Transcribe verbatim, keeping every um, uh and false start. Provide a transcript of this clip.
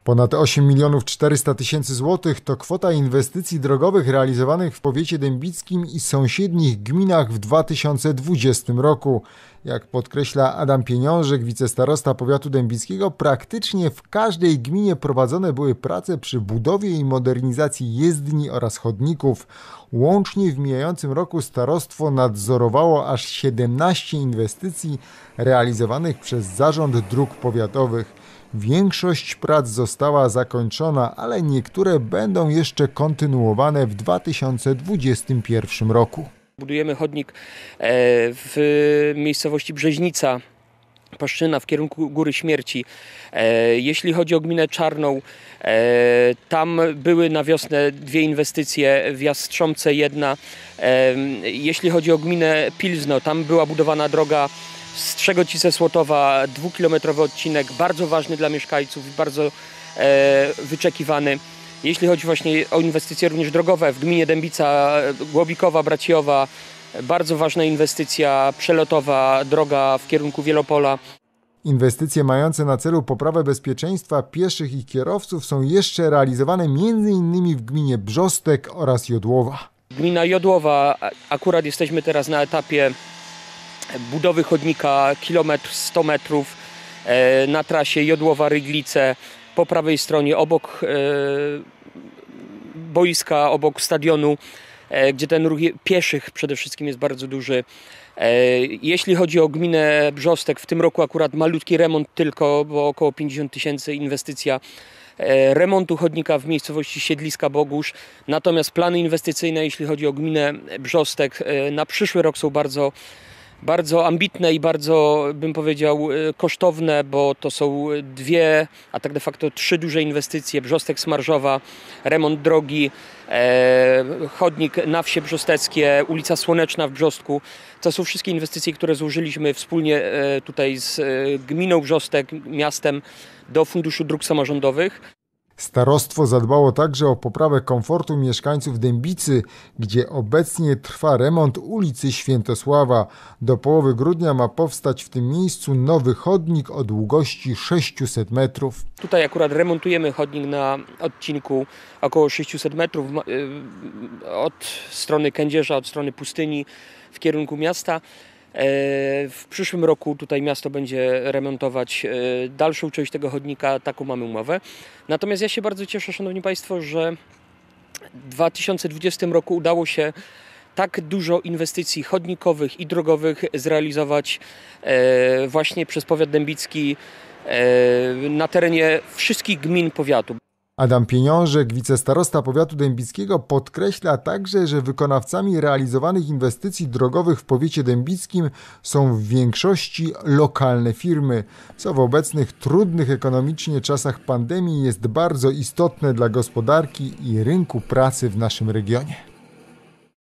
Ponad osiem milionów czterysta tysięcy złotych to kwota inwestycji drogowych realizowanych w powiecie dębickim i sąsiednich gminach w dwa tysiące dwudziestym roku. Jak podkreśla Adam Pieniążek, wicestarosta powiatu dębickiego, praktycznie w każdej gminie prowadzone były prace przy budowie i modernizacji jezdni oraz chodników. Łącznie w mijającym roku starostwo nadzorowało aż siedemnaście inwestycji realizowanych przez Zarząd Dróg Powiatowych. Większość prac została zakończona, ale niektóre będą jeszcze kontynuowane w dwa tysiące dwudziestym pierwszym roku. Budujemy chodnik w miejscowości Brzeźnica, Paszczyna w kierunku Góry Śmierci. Jeśli chodzi o gminę Czarną, tam były na wiosnę dwie inwestycje, w Jastrząbce jedna. Jeśli chodzi o gminę Pilzno, tam była budowana droga Strzegocice-Słotowa, dwukilometrowy odcinek, bardzo ważny dla mieszkańców, bardzo e, wyczekiwany. Jeśli chodzi właśnie o inwestycje również drogowe, w gminie Dębica, Głobikowa, Braciowa, bardzo ważna inwestycja przelotowa, droga w kierunku Wielopola. Inwestycje mające na celu poprawę bezpieczeństwa pieszych i kierowców są jeszcze realizowane między innymi w gminie Brzostek oraz Jodłowa. Gmina Jodłowa, akurat jesteśmy teraz na etapie budowy chodnika kilometr sto metrów na trasie Jodłowa-Ryglice, po prawej stronie obok boiska, obok stadionu, gdzie ten ruch pieszych przede wszystkim jest bardzo duży. Jeśli chodzi o gminę Brzostek, w tym roku akurat malutki remont tylko, bo około pięćdziesiąt tysięcy inwestycja remontu chodnika w miejscowości Siedliska Bogusz. Natomiast plany inwestycyjne, jeśli chodzi o gminę Brzostek, na przyszły rok są bardzo Bardzo ambitne i bardzo, bym powiedział, kosztowne, bo to są dwie, a tak de facto trzy duże inwestycje. Brzostek Smarżowa, remont drogi, e, chodnik na wsie brzosteckie, ulica Słoneczna w Brzostku. To są wszystkie inwestycje, które złożyliśmy wspólnie e, tutaj z e, gminą Brzostek, miastem, do Funduszu Dróg Samorządowych. Starostwo zadbało także o poprawę komfortu mieszkańców Dębicy, gdzie obecnie trwa remont ulicy Świętosława. Do połowy grudnia ma powstać w tym miejscu nowy chodnik o długości sześciuset metrów. Tutaj akurat remontujemy chodnik na odcinku około sześciuset metrów od strony Kędzierza, od strony pustyni w kierunku miasta. W przyszłym roku tutaj miasto będzie remontować dalszą część tego chodnika, taką mamy umowę. Natomiast ja się bardzo cieszę, szanowni państwo, że w dwa tysiące dwudziestym roku udało się tak dużo inwestycji chodnikowych i drogowych zrealizować właśnie przez powiat dębicki na terenie wszystkich gmin powiatu. Adam Pieniążek, wicestarosta powiatu dębickiego, podkreśla także, że wykonawcami realizowanych inwestycji drogowych w powiecie dębickim są w większości lokalne firmy, co w obecnych trudnych ekonomicznie czasach pandemii jest bardzo istotne dla gospodarki i rynku pracy w naszym regionie.